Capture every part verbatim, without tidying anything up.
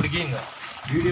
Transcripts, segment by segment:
ఇప్పటికీ ఇంకా వీడియో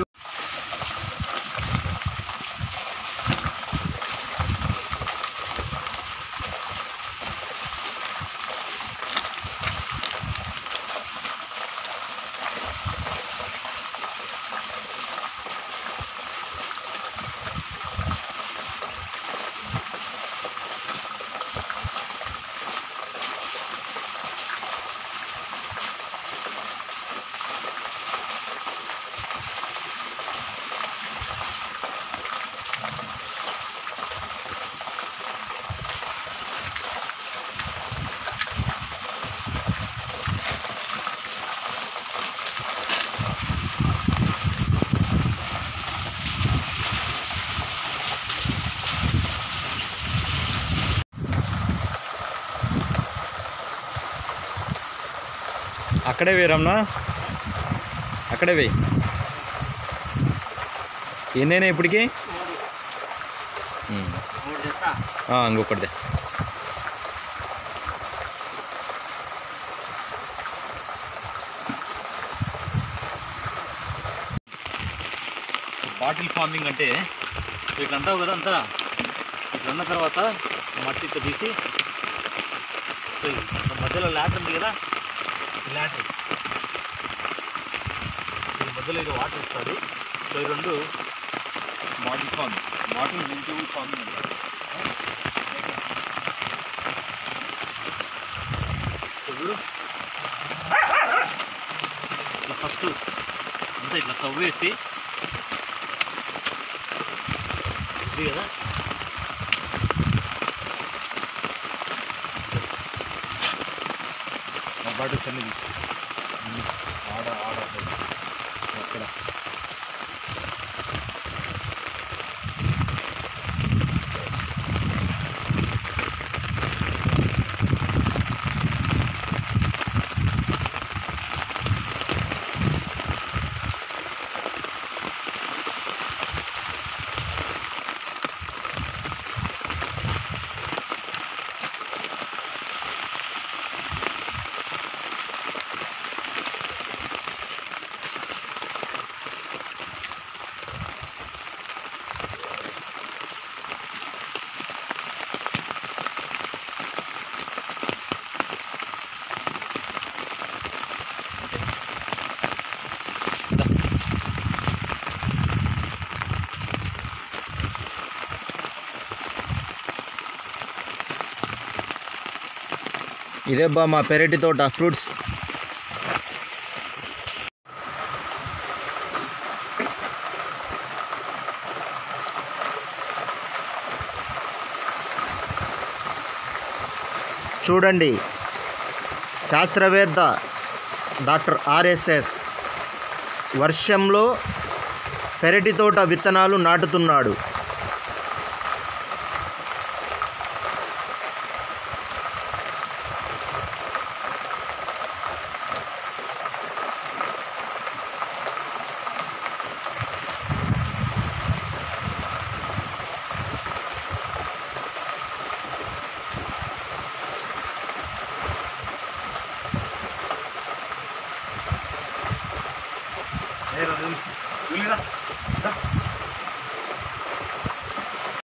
అక్కడే వేయరమ్మా, అక్కడే వేయి. ఎన్నైనా ఇప్పటికి ఇంకొకటిదే. బాటిల్ ఫార్మింగ్ అంటే ఇట్లా అంటావు కదా, అంతా ఇట్లా అన్న తర్వాత మట్టి ఇట్లా తీసి మధ్యలో ల్యాటర్ ఉంది కదా, ల్యాటర్ ఈ మధ్యలో ఇది వాటర్ ఇస్తుంది. సో ఈ రెండు bottle farming, bottle vegetable farming అంటారు. ఇప్పుడు ఇట్లా ఫస్ట్ అంతా ఇట్లా తవ్వేసి ఇది కదా బాటిల్స్ అన్ని తీసి ఆడ ఆడ అక్కడ ఇదే బా మా పెరటి తోట ఫ్రూట్స్. చూడండి, శాస్త్రవేత్త డాక్టర్ ఆర్ఎస్ఎస్ వర్షంలో పెరటి తోట విత్తనాలు నాటుతున్నాడు.